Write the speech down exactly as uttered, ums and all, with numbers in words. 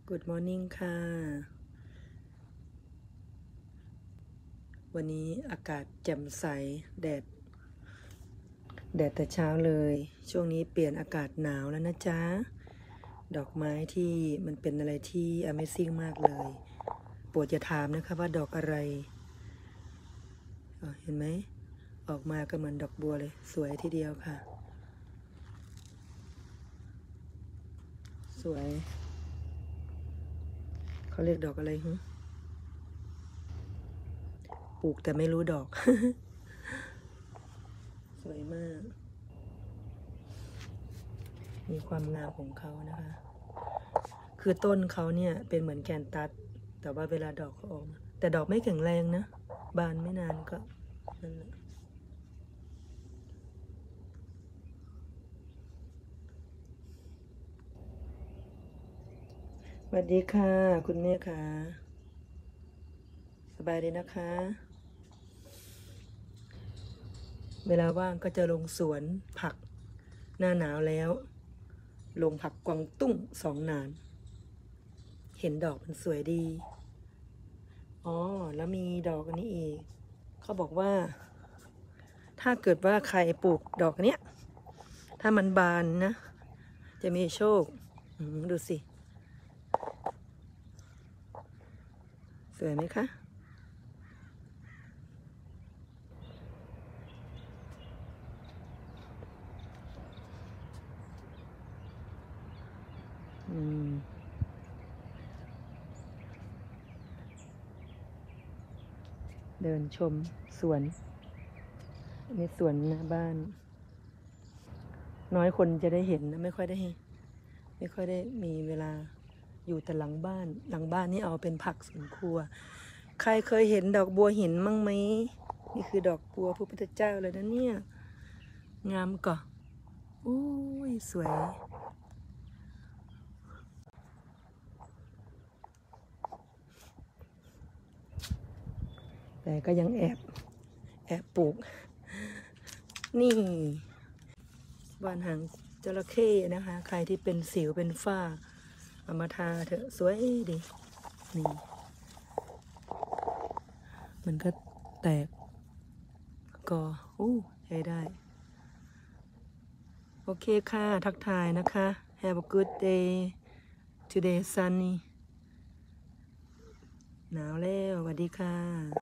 Good morning ค่ะวันนี้อากาศแจ่มใสแดดแดดแต่เช้าเลยช่วงนี้เปลี่ยนอากาศหนาวแล้วนะจ๊ะดอกไม้ที่มันเป็นอะไรที่ Amazing มากเลยโปรดอย่าถามนะคะว่าดอกอะไรเห็นไหมออกมาก็เหมือนดอกบัวเลยสวยทีเดียวค่ะสวยเขาเรียกดอกอะไรฮะปลูกแต่ไม่รู้ดอก สวยมากมีความงามของเขานะคะคือต้นเขาเนี่ยเป็นเหมือนแคนตัสแต่ว่าเวลาดอกเขาออกมาแต่ดอกไม่แข็งแรงนะบานไม่นานก็นั่นแหละสวัสดีค่ะคุณแม่ค่ะสบายดีนะคะเวลาว่างก็จะลงสวนผักหน้าหนาวแล้วลงผักกวางตุ้งสองนานเห็นดอกมันสวยดีอ๋อแล้วมีดอกอันนี้อีกเขาบอกว่าถ้าเกิดว่าใครปลูกดอกเนี้ยถ้ามันบานนะจะมีโชคดูสิสวยไหมคะอืมเดินชมสวนในสวนหน้าบ้านน้อยคนจะได้เห็นนะไม่ค่อยได้ไม่ค่อยได้มีเวลาอยู่แต่หลังบ้านหลังบ้านนี่เอาเป็นผักสวนครัวใครเคยเห็นดอกบัวหินมั่งไหมนี่คือดอกบัวพระพุทธเจ้าเลยนะเนี่ยงามก่อโอ้ยสวยแต่ก็ยังแอบแอบปลูกนี่บ้านหางจระเข้นะคะใครที่เป็นสิวเป็นฝ้าเอามาทาเถอะสวยดีนี่มันก็แตกก็อู้ใช้ได้โอเคค่ะทักทายนะคะ Have a good day today sunny หนาวแล้วสวัสดีค่ะ